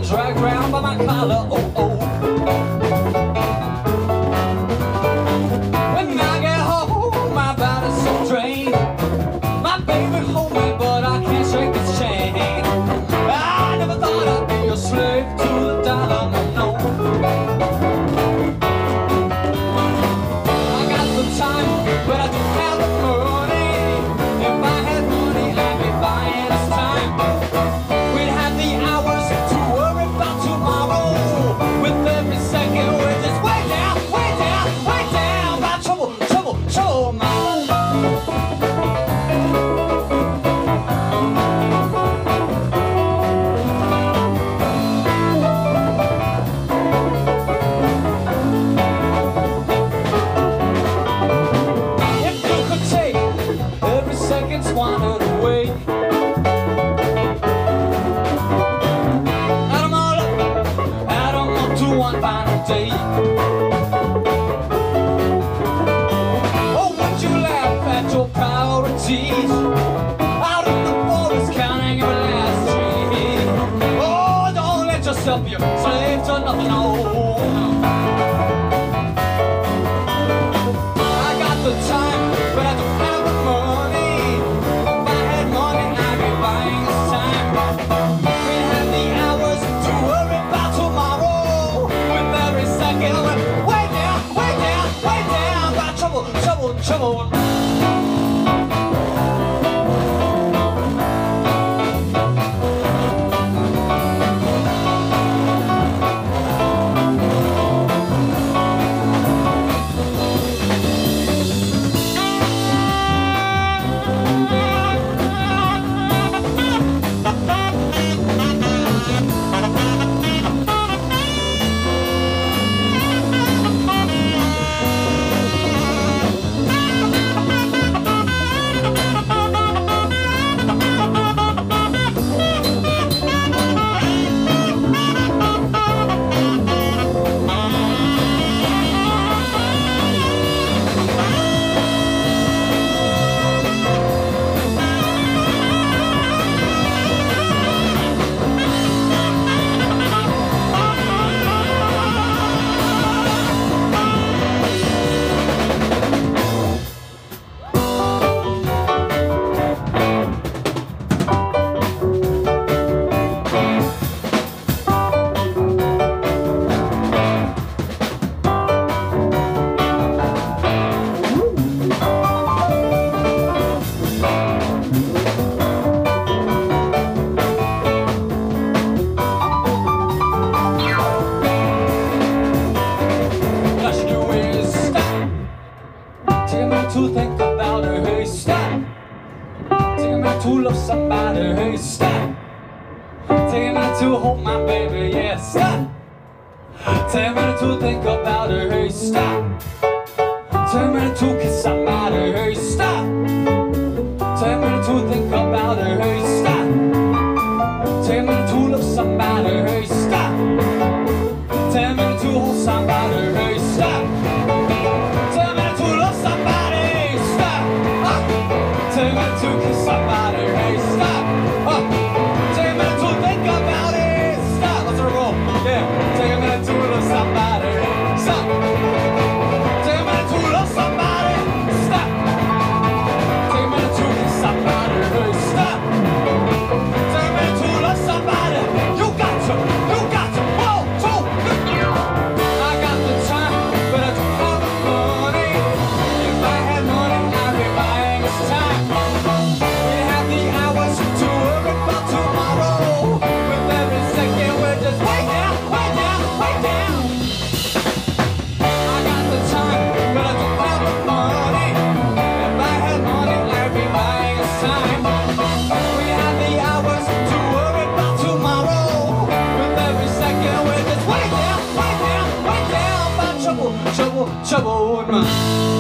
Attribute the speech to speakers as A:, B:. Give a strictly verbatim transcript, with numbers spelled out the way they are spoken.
A: dragged round by my collar, oh, oh. When I get home, my body's so drained. My baby hold me, but I can't shake its chain. I never thought I'd be a slave to the dollar, no, no. I got the time, but I don't have the money. If I had money, I'd be buying this time. We'd have the hours to worry about tomorrow. With every second, we're just way down, way down, way down. By trouble, trouble, trouble, man. Wandered away. Add 'em all up, add 'em up to one final day. Oh, would you laugh at your priorities? Out in the forest counting your last tree. Oh, don't let yourself be a slave to nothing, oh. I got the time, but I don't have the money. Trouble, trouble. To think about her, hey, stop. Take a minute to love somebody, hey, stop. Take a minute to hold my baby, yeah, stop. Take a minute to think about her, hey, stop. Take a minute to kiss somebody, hey, stop. Take a minute to think about her, hey, stop. Take a minute to love somebody, hey, stop. Take a minute to hold somebody, hey, stop. Take a minute to love somebody. Take a minute to kiss somebody, hey, stop. Uh, take a minute to think about it, stop. Let's roll, yeah. Take a minute to love somebody, stop. Take a minute to love somebody, stop. Take a minute to kiss somebody, hey, stop. Take a minute to love somebody. You got to, you got to, whoa, two. I got the time, but I don't have the money. If I had money, I'd be buying this time. Trouble, trouble in my